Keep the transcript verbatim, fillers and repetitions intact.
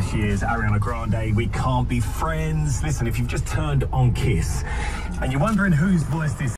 she is, Ariana Grande. We can't be friends. Listen, if you've just turned on Kiss and you're wondering whose voice this